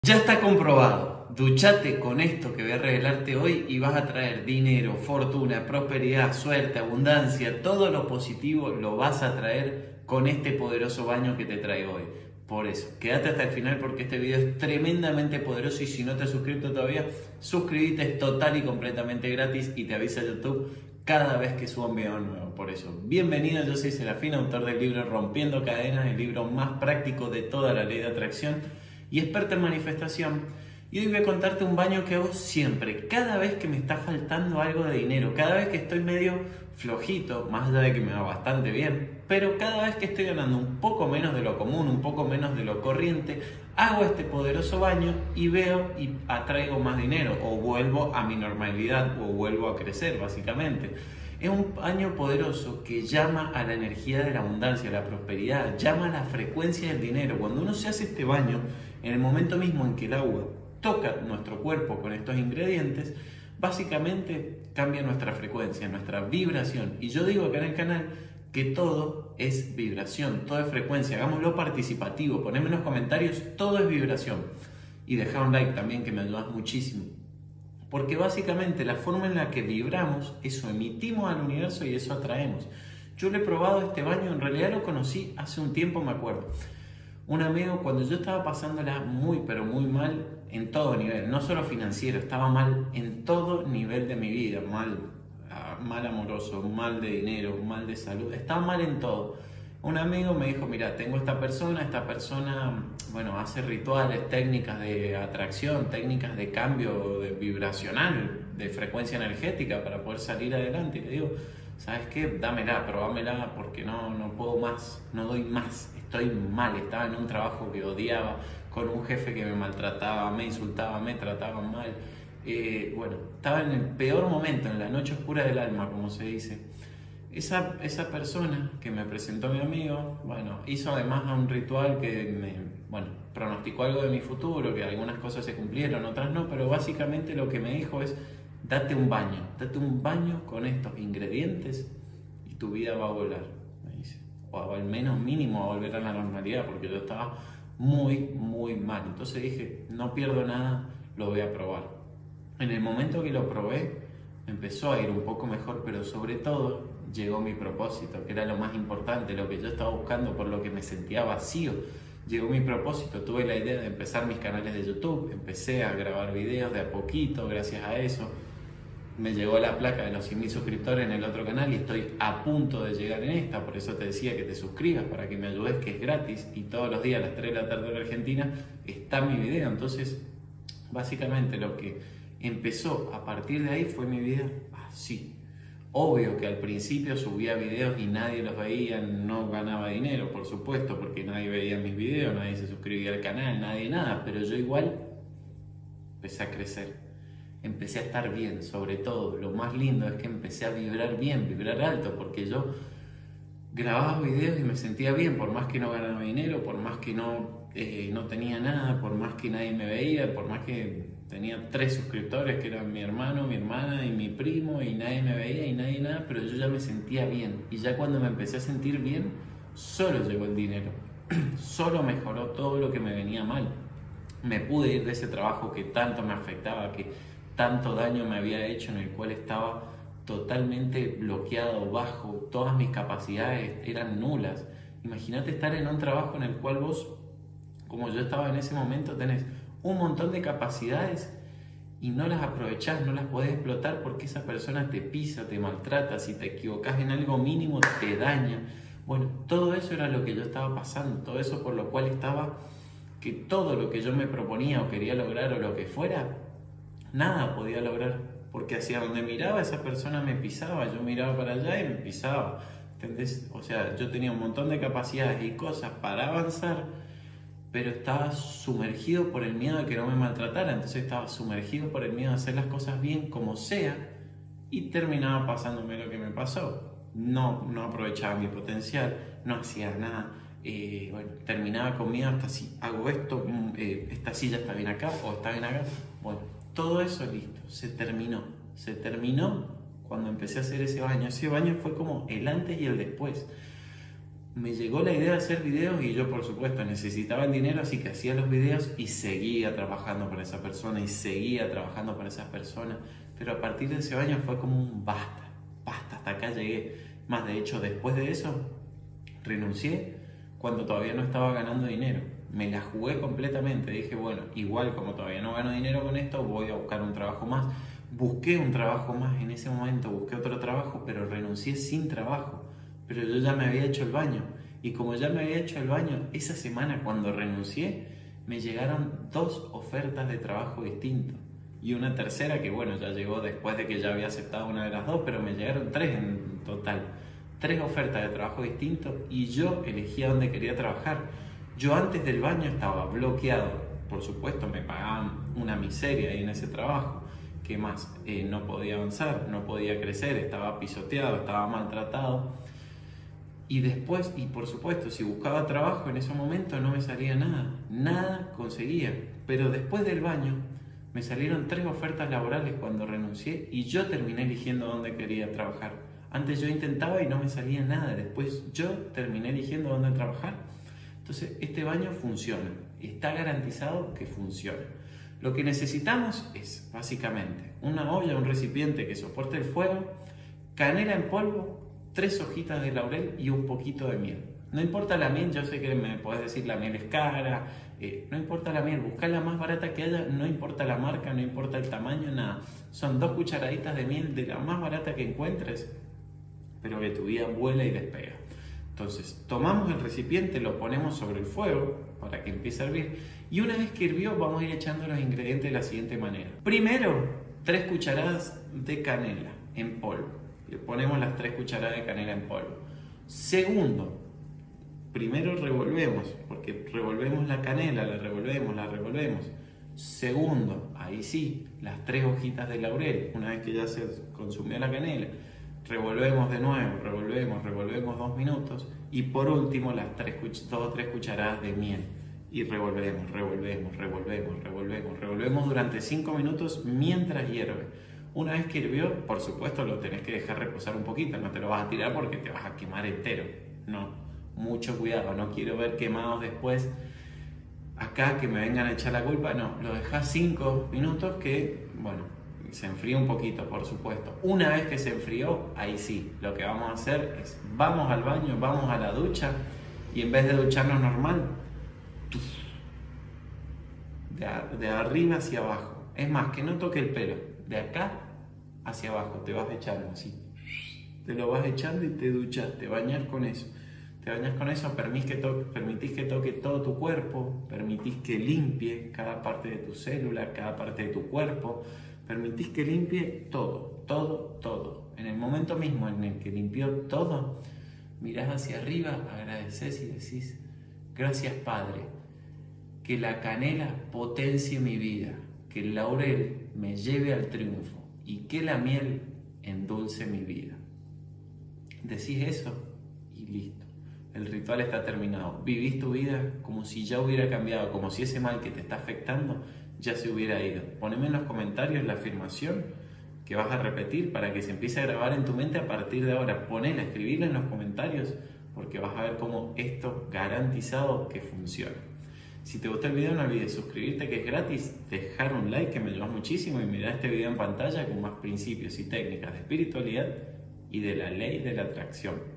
Ya está comprobado, duchate con esto que voy a revelarte hoy y vas a traer dinero, fortuna, prosperidad, suerte, abundancia, todo lo positivo lo vas a traer con este poderoso baño que te traigo hoy. Por eso, quédate hasta el final porque este video es tremendamente poderoso y si no te has suscrito todavía, suscríbete, es total y completamente gratis y te avisa YouTube cada vez que suba un video nuevo. Por eso, bienvenido, yo soy Serafín, autor del libro Rompiendo Cadenas, el libro más práctico de toda la ley de atracción y experta en manifestación. Y hoy voy a contarte un baño que hago siempre, cada vez que me está faltando algo de dinero, cada vez que estoy medio flojito, más allá de que me va bastante bien, pero cada vez que estoy ganando un poco menos de lo común, un poco menos de lo corriente, hago este poderoso baño y veo y atraigo más dinero, o vuelvo a mi normalidad, o vuelvo a crecer, básicamente. Es un baño poderoso que llama a la energía de la abundancia, a la prosperidad, llama a la frecuencia del dinero. Cuando uno se hace este baño, en el momento mismo en que el agua toca nuestro cuerpo con estos ingredientes, básicamente cambia nuestra frecuencia, nuestra vibración. Y yo digo acá en el canal que todo es vibración, todo es frecuencia. Hagámoslo participativo, poneme en los comentarios, todo es vibración. Y deja un like también que me ayudas muchísimo. Porque básicamente la forma en la que vibramos, eso emitimos al universo y eso atraemos. Yo lo he probado este baño, en realidad lo conocí hace un tiempo, me acuerdo. Un amigo, cuando yo estaba pasándola muy, pero muy mal en todo nivel, no solo financiero, estaba mal en todo nivel de mi vida, mal amoroso, mal de dinero, mal de salud, estaba mal en todo. Un amigo me dijo, mira, tengo esta persona, bueno, hace rituales, técnicas de atracción, técnicas de cambio vibracional, de frecuencia energética para poder salir adelante. Y le digo, ¿sabes qué? Dámela, probámela porque no puedo más, no doy más, estoy mal, estaba en un trabajo que odiaba, con un jefe que me maltrataba, me insultaba, me trataba mal. Bueno, estaba en el peor momento, en la noche oscura del alma, como se dice. Esa persona que me presentó a mi amigo, bueno, hizo además un ritual que pronosticó algo de mi futuro, que algunas cosas se cumplieron, otras no, pero básicamente lo que me dijo es, date un baño con estos ingredientes y tu vida va a volar, me dice, o al menos mínimo a volver a la normalidad, porque yo estaba muy, muy mal. Entonces dije, no pierdo nada, lo voy a probar. En el momento que lo probé, empezó a ir un poco mejor, pero sobre todo llegó mi propósito, que era lo más importante, lo que yo estaba buscando, por lo que me sentía vacío. Llegó mi propósito, tuve la idea de empezar mis canales de YouTube, empecé a grabar videos de a poquito, gracias a eso. Me llegó la placa de los 100.000 suscriptores en el otro canal y estoy a punto de llegar en esta, por eso te decía que te suscribas para que me ayudes, que es gratis, y todos los días a las 3 de la tarde en Argentina está mi video. Entonces, básicamente lo que empezó a partir de ahí fue mi vida así. Obvio que al principio subía videos y nadie los veía, no ganaba dinero, por supuesto, porque nadie veía mis videos, nadie se suscribía al canal, nadie nada, pero yo igual empecé a crecer, empecé a estar bien, sobre todo, lo más lindo es que empecé a vibrar bien, vibrar alto, porque yo grababa videos y me sentía bien, por más que no ganaba dinero, por más que no tenía nada, por más que nadie me veía, por más que tenía 3 suscriptores que eran mi hermano, mi hermana y mi primo y nadie me veía y nadie nada, pero yo ya me sentía bien. Y ya cuando me empecé a sentir bien, solo llegó el dinero, solo mejoró todo lo que me venía mal. Me pude ir de ese trabajo que tanto me afectaba, que tanto daño me había hecho, en el cual estaba totalmente bloqueado, bajo, todas mis capacidades eran nulas. Imagínate estar en un trabajo en el cual vos, como yo estaba en ese momento, tenés un montón de capacidades y no las aprovechás, no las podés explotar porque esa persona te pisa, te maltrata, si te equivocás en algo mínimo te daña. Bueno, todo eso era lo que yo estaba pasando, todo eso por lo cual estaba, que todo lo que yo me proponía o quería lograr o lo que fuera, nada podía lograr, porque hacia donde miraba esa persona me pisaba, yo miraba para allá y me pisaba, ¿entendés? O sea, yo tenía un montón de capacidades y cosas para avanzar, pero estaba sumergido por el miedo de que no me maltratara, entonces estaba sumergido por el miedo de hacer las cosas bien como sea y terminaba pasándome lo que me pasó. No aprovechaba mi potencial, no hacía nada, terminaba con miedo hasta si hago esto, esta silla está bien acá o está bien acá. Bueno, todo eso listo, se terminó cuando empecé a hacer ese baño. Ese baño fue como el antes y el después. me llegó la idea de hacer videos y yo por supuesto necesitaba el dinero, así que hacía los videos y seguía trabajando para esa persona y seguía trabajando para esa persona. Pero a partir de ese año fue como un basta, basta, hasta acá llegué. Más de hecho, después de eso, renuncié cuando todavía no estaba ganando dinero. Me la jugué completamente. Dije, bueno, igual como todavía no gano dinero con esto, voy a buscar un trabajo más. Busqué un trabajo más en ese momento, busqué otro trabajo, pero renuncié sin trabajo. Pero yo ya me había hecho el baño. Y como ya me había hecho el baño, esa semana cuando renuncié, me llegaron 2 ofertas de trabajo distintos. Y una tercera que, bueno, ya llegó después de que ya había aceptado una de las 2, pero me llegaron 3 en total. 3 ofertas de trabajo distintos y yo elegía dónde quería trabajar. Yo antes del baño estaba bloqueado. Por supuesto, me pagaban una miseria ahí en ese trabajo. ¿Qué más? No podía avanzar, no podía crecer, estaba pisoteado, estaba maltratado. Y después, y por supuesto, si buscaba trabajo en ese momento no me salía nada, nada conseguía. Pero después del baño me salieron 3 ofertas laborales cuando renuncié y yo terminé eligiendo dónde quería trabajar. Antes yo intentaba y no me salía nada, después yo terminé eligiendo dónde trabajar. Entonces, este baño funciona, está garantizado que funciona. Lo que necesitamos es, básicamente, una olla, un recipiente que soporte el fuego, canela en polvo, 3 hojitas de laurel y un poquito de miel. No importa la miel, yo sé que me podés decir la miel es cara, no importa la miel, busca la más barata que haya, no importa la marca, no importa el tamaño, nada. Son 2 cucharaditas de miel de la más barata que encuentres, pero que tu vida vuela y despega. Entonces, tomamos el recipiente, lo ponemos sobre el fuego para que empiece a hervir y una vez que hirvió vamos a ir echando los ingredientes de la siguiente manera. Primero, 3 cucharadas de canela en polvo. Le ponemos las 3 cucharadas de canela en polvo. Segundo, primero revolvemos, porque revolvemos la canela, la revolvemos. Segundo, ahí sí, las 3 hojitas de laurel, una vez que ya se consumió la canela, revolvemos de nuevo, revolvemos 2 minutos y por último las 2 o 3 cucharadas de miel y revolvemos durante 5 minutos mientras hierve. Una vez que hirvió, por supuesto lo tenés que dejar reposar un poquito, no te lo vas a tirar porque te vas a quemar entero, no, mucho cuidado, no quiero ver quemados después acá que me vengan a echar la culpa, no, lo dejas 5 minutos que, bueno, se enfría un poquito, por supuesto. Una vez que se enfrió, ahí sí, lo que vamos a hacer es, vamos al baño, vamos a la ducha y en vez de ducharnos normal, de arriba hacia abajo, es más, que no toque el pelo, de acá hacia abajo, te vas echando así, te lo vas echando y te duchas, te bañas con eso. Te bañas con eso, permitís que toque todo tu cuerpo, permitís que limpie cada parte de tu célula, cada parte de tu cuerpo, permitís que limpie todo. En el momento mismo en el que limpió todo, mirás hacia arriba, agradeces y decís, gracias Padre, que la canela potencie mi vida, que el laurel me lleve al triunfo y que la miel endulce mi vida. Decís eso y listo. El ritual está terminado. Vivís tu vida como si ya hubiera cambiado, como si ese mal que te está afectando ya se hubiera ido. Poneme en los comentarios la afirmación que vas a repetir para que se empiece a grabar en tu mente a partir de ahora. Ponela, escribirla en los comentarios porque vas a ver cómo esto garantizado que funciona. Si te gustó el video no olvides suscribirte que es gratis, dejar un like que me ayuda muchísimo y mirar este video en pantalla con más principios y técnicas de espiritualidad y de la ley de la atracción.